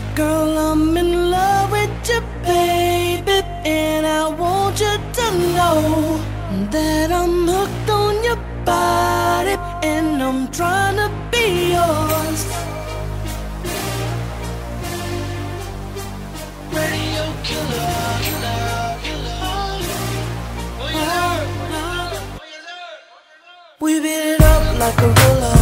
Girl, I'm in love with you, baby, and I want you to know that I'm hooked on your body, and I'm trying to be yours. Radio killer, we beat it up like a gorilla.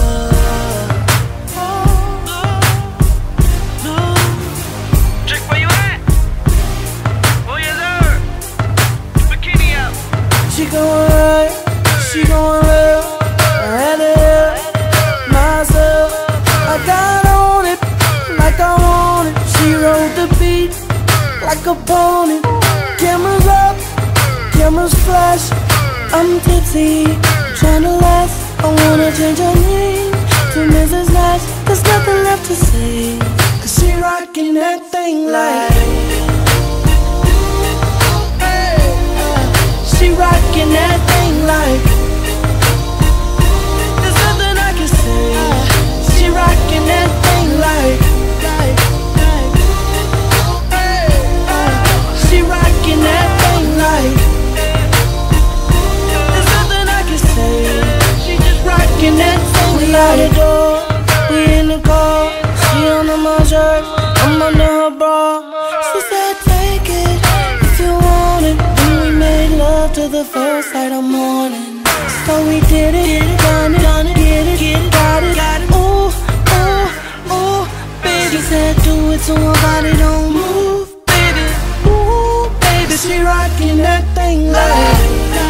She gon' right, she gon' left, I had to help myself. I got on it like I want it. She rode the beat like a pony. Cameras up, cameras flash. I'm tipsy, tryna last. I wanna change her name to Mrs. Nash. There's nothing left to say, 'cause she rockin' that thing like. She rockin' that thing like. There's nothing I can say. She rockin' that thing like. She rockin' that thing like. There's nothing I can say. She just rockin' that thing like. We out the door, we in the car. She under my shirt, I'm under her bra. She said take it if you want it. Love to the first light of morning. So we did it, done it, get it, got it. Ooh, ooh, ooh, baby. She said do it so my body don't move, baby. Ooh, baby, she rockin' that thing like.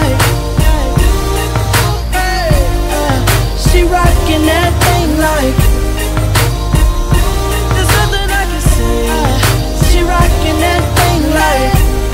She rockin' that thing like. There's nothing I can say. She rockin' that thing like.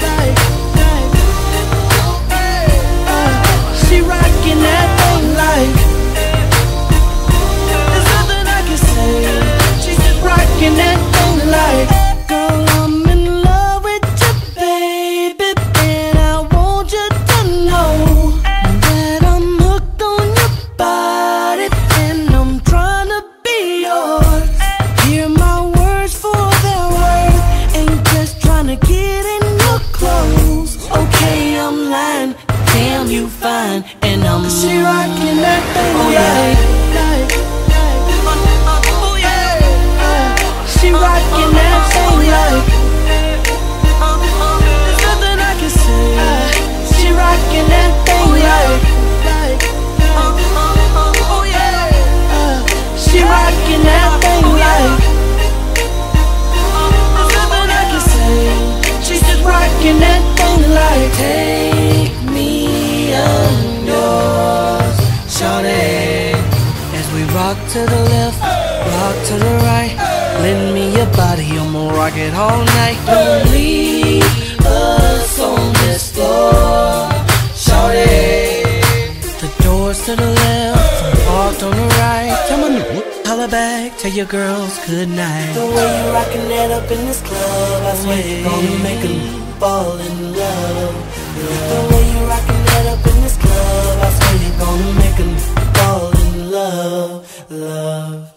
She rockin' that thing like. There's nothing I can say. She's just rockin' that thing like. Girl, I'm in love with you, baby, and I want you to know that I'm hooked on your body, and I'm trying to be yours. Hear my words for their worth, ain't just trying to get in your clothes. Okay, I'm lying. Damn, you fine, and I'm. She rockin' that thing like. Oh yeah. She rockin' that thing like. There's nothing I can say. She rockin' that thing like. Oh yeah. She rockin' that thing like. There's nothing I can say. She's just rockin' that thing like. Take me yours, shawty. As we rock to the left, rock to the right, lend me your body, I'ma rock it all night. Don't leave us on this floor, shawty. The doors to the left, parked on the right. Come on, holla back, tell your girls good night. The way you rockin' that up in this club, I swear you're gonna make them fall in love. The way you rockin' that up in this club, I swear you're gonna make them fall in love, love.